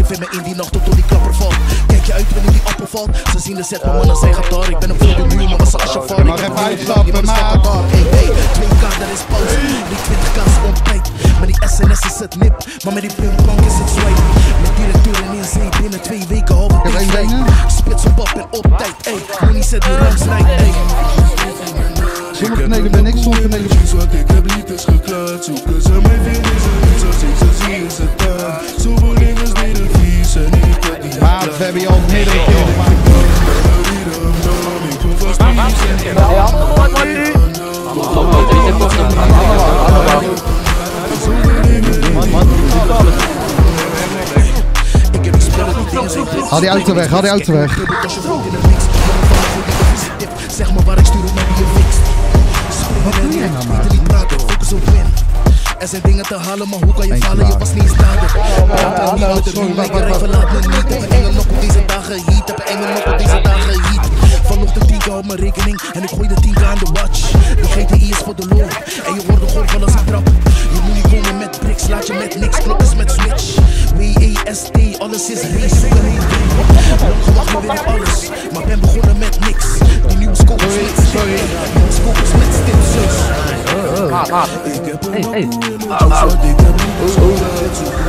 vind me in die nacht tot die klapper valt. Kijk je uit wanneer die appel valt. Ze zien de set, maar mannen zijn gaat daar. Ik ben een voor de muur, maar was als je valt. Mag even uitstappen, maat. Hey, 2K, dat is pauze. Die 20K is ontbijt. Met die SNS is het nip, maar met die puntbank is het swipe. Met directeuren in zee binnen 2 weken halve tijd. Spits op pap en op tijd, ey. Money zet die rangs rijdt, ey. Sommige kanalen ben ik, sommige kanalen ben ik. Wat ik heb niet is geklaard. Zoeken ze mij vinden ze niet zoals ik ze zie is het daar. Zoveel dingen niet een vies en ik heb die Maar we hebben je al meerdere keren gemaakt. Ik hoef vast niet en Haal die auto weg, haal die auto weg. Zeg maar waar ik stuur op mij die je fixt. Wat doe je nou, man? Niet praten, focus op win. Er zijn dingen te halen, maar hoe kan je falen? Je was niet eens dader. Verlaat me niet. Heb een engel nog op deze dagen heat. Heb een engel nog op deze dagen heat. Vanochtend 10K op mijn rekening en ik gooi de 10K aan de watch. De GTI is voor de lol en je hoort de golven als ik trap. Je moet niet komen met bricks, laat je met niks. Klok is met switch. WEST, alles is race. Lang gewacht, maar weer alles. Maar ben begonnen met niks. Die nieuwe scope is met sorry. Nieuwe scope is met stipsus. Hey. ik heb een